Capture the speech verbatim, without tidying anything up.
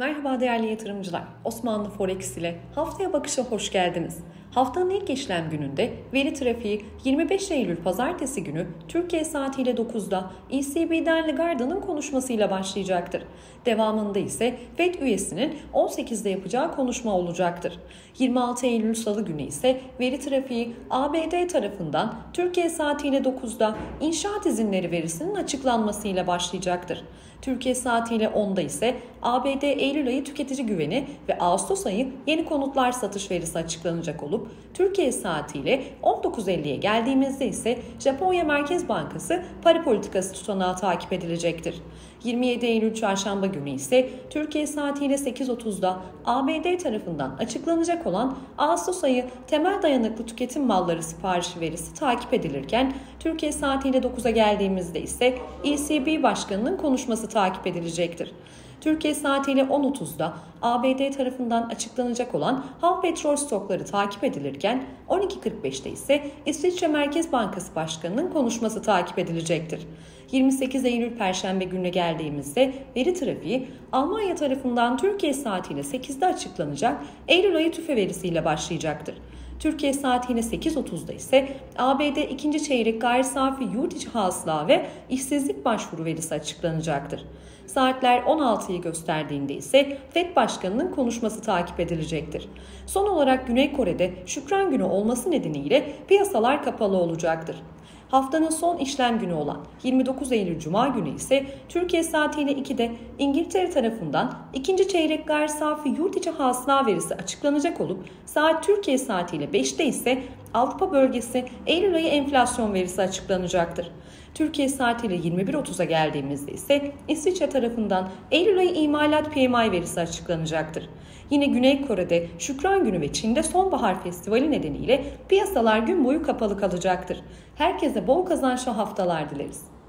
Merhaba değerli yatırımcılar. Osmanlı Forex ile haftaya bakışa hoş geldiniz. Haftanın ilk işlem gününde veri trafiği yirmi beş Eylül Pazartesi günü Türkiye saatiyle dokuzda E C B'den Lagarde'ın konuşmasıyla başlayacaktır. Devamında ise Fed üyesinin on sekizde yapacağı konuşma olacaktır. yirmi altı Eylül Salı günü ise veri trafiği A B D tarafından Türkiye saatiyle dokuzda inşaat izinleri verisinin açıklanmasıyla başlayacaktır. Türkiye saatiyle onda ise A B D Eylül ayı tüketici güveni ve Ağustos ayı yeni konutlar satış verisi açıklanacak olup Türkiye saatiyle on dokuz elliye geldiğimizde ise Japonya Merkez Bankası para politikası tutanağı takip edilecektir. yirmi yedi Eylül Çarşamba günü ise Türkiye saatiyle sekiz otuzda A B D tarafından açıklanacak olan Ağustos ayı temel dayanıklı tüketim malları siparişi verisi takip edilirken Türkiye saatiyle dokuza geldiğimizde ise E C B Başkanı'nın konuşması takip edilecektir. Türkiye saatiyle on otuzda A B D tarafından açıklanacak olan ham petrol stokları takip edilirken on iki kırk beşte ise İsviçre Merkez Bankası Başkanı'nın konuşması takip edilecektir. yirmi sekiz Eylül Perşembe gününe geldiğimizde veri trafiği Almanya tarafından Türkiye saatiyle sekizde açıklanacak Eylül ayı tüfe verisiyle başlayacaktır. Türkiye saatiyle sekiz otuzda ise A B D ikinci çeyrek gayri safi yurt içi hasıla ve işsizlik başvuru verisi açıklanacaktır. Saatler on altıyı gösterdiğinde ise Fed Başkanı'nın konuşması takip edilecektir. Son olarak Güney Kore'de Şükran Günü olması nedeniyle piyasalar kapalı olacaktır. Haftanın son işlem günü olan yirmi dokuz Eylül Cuma günü ise Türkiye saatiyle ikide İngiltere tarafından ikinci çeyrek gayri safi yurt içi hasıla verisi açıklanacak olup saat Türkiye saatiyle beşte ise Avrupa bölgesi Eylül ayı enflasyon verisi açıklanacaktır. Türkiye saatiyle yirmi bir otuza geldiğimizde ise İsviçre tarafından Eylül ayı imalat P M I verisi açıklanacaktır. Yine Güney Kore'de Şükran Günü ve Çin'de Sonbahar Festivali nedeniyle piyasalar gün boyu kapalı kalacaktır. Herkese bol kazançlı haftalar dileriz.